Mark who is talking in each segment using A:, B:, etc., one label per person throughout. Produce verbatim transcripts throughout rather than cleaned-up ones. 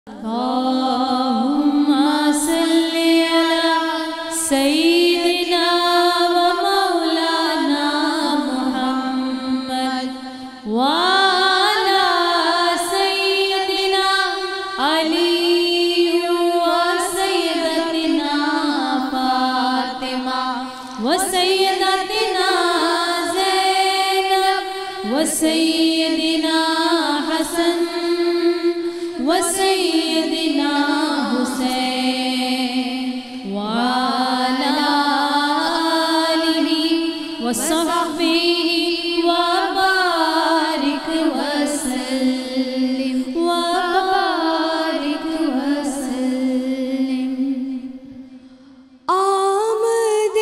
A: اللهم صل على سيدنا ومولانا محمد وعلى سيدنا علي وسيدتنا فاطمة وسيدتنا زينب وسيدنا حسن وسيدنا حسين وعلى آله وصحبه وبارك وسلم وبارك وسلم.
B: آمد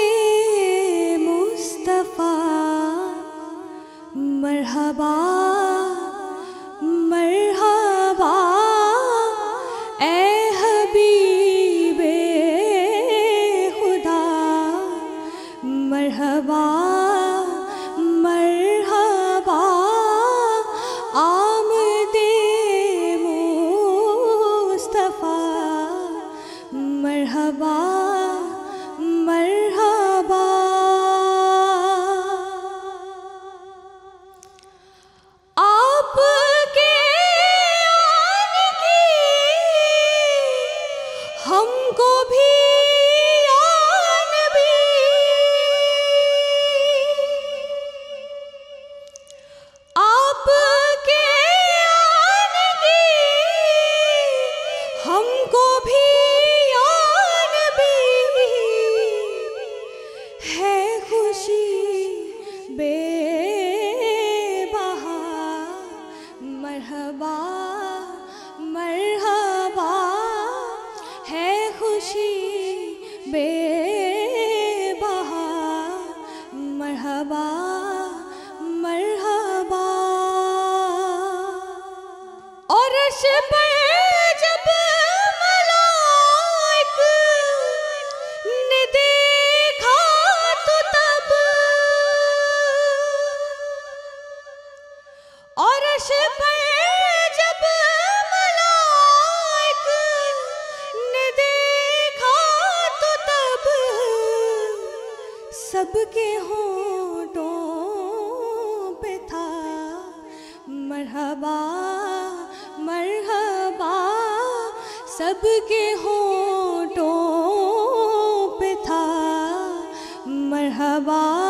B: مصطفیٰ مرحبا مرحبا اے حبیب خدا مرحبا مرحبا آمد مصطفیٰ مرحبا مرحبا. آپ کے آنے کی ہم کو بھی آن بھی آپ کے آنے کی ہم کو بھی آن بھی ہے خوشی بے مرحبا مرحبا ہے خوشی بے بہا مرحبا مرحبا. اور عرش پر جب ملائک نے دیکھا تو تب اور عرش پر جب ملائک نے دیکھا تو تب سب کے ہونٹوں پہ تھا مرحبا مرحبا سب کے ہونٹوں پہ تھا مرحبا